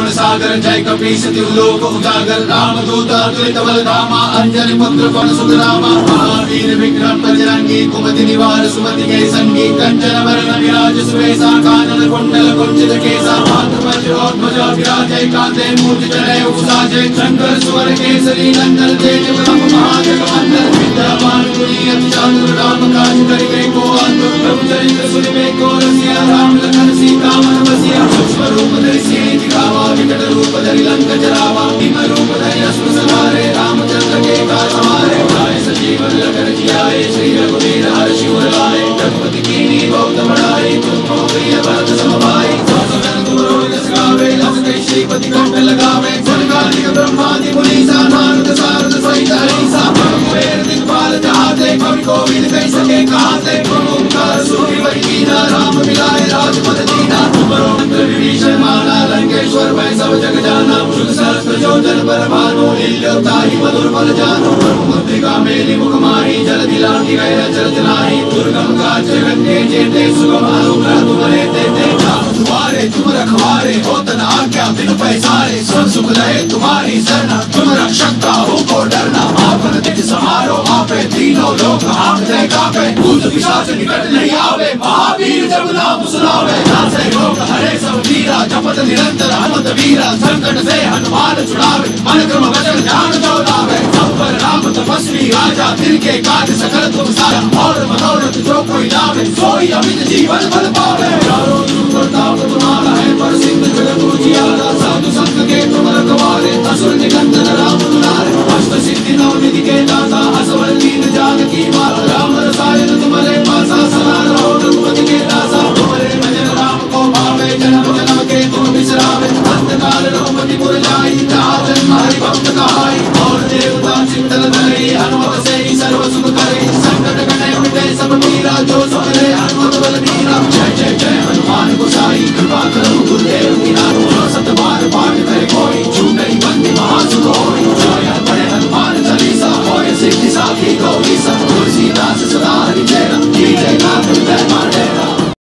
गुण सागर जय कपीश तिलोक उजागर रामदूत अतुलित बल धामा अंजनी पुत्र पवन सुत रामा महावीर विक्रम बजरंगी कुमति निवार सुमति के संगी कंचन वरण विराज सुवेशा कानन कुंडल कुंचित केसा ध्वजा विराजय कांधे मूर्ति जय उसाजय शंकर स्वर केसरी नंदन तेज प्रताप महाजगवंदन विद्यावान गुणी अति चातुर राम काज करिबे को अंत प्रभु चरित्र सुनिबे को रसिया राम लखन सीता मन बसिया सूक्ष्म रूप धरि सियहि दिखावा विकट रूप धरि लंक जरावा भीम रूप धरि असुर संहारे रामचंद्र के काज सवारे लाए सजीवन लखन जियाए श्री रघुवीर हर्षि उर लाए रघुपति कीन्ही बहुत बड़ाई तुमको प्रिय भरत सम भाई श्रीपति कंठ लगावे स्वर्गाधिक ब्रह्मादि मुनीसा नारद सारद सहित हरीसा कुबेर दिक्पाल जहाते कवि कोविद कहि सके कहाते ओंकार सुखी वही कीना राम मिलाए राजपद दीना तुमरो मंत्र विभीषण माना लंकेश्वर भय सब जग जाना शुद्ध सहस्त्र जो जन पर भानु लील्योताहि मधुर फल जानु मुद्रिका मेलि मुख माहि जल दिलांगी गए अचल जनाहि दुर्गम काज जगत के जेते सुगम अनुग्रह तुम्हारे देते तुम्हारे तुम रखवारे होत न आज्ञा बिन पैसारे सब सुख रहे तुम्हारी सरना तुम रक्षक काहू को डरना आपन तेज समारो आपे तीनों लोक हांकते कांपे भूत पिशाच निकट नहीं आवे महावीर जब नाम सुनावे नासे रोग हरे सब पीरा जपत निरंतर हनुमत वीरा संकट से हनुमान छुड़ावे मन क्रम वचन ध्यान जो लावे सब पर राम तपस्वी राजा दिल के काज सकल तुम सारा और मनोरथ जो कोई लावे सोई अमित जीवन फल पावे चारों प्रताप तुम्हारा है पर सिंह जगत उजियारा साधु संत के तुम रखवारे असुर निकंदन राम दुलारे अष्ट सिद्धि नौ निधि के दाता असवर दीन जानकी माता राम रसायन तुम्हारे पासा सदा रहो रघुपति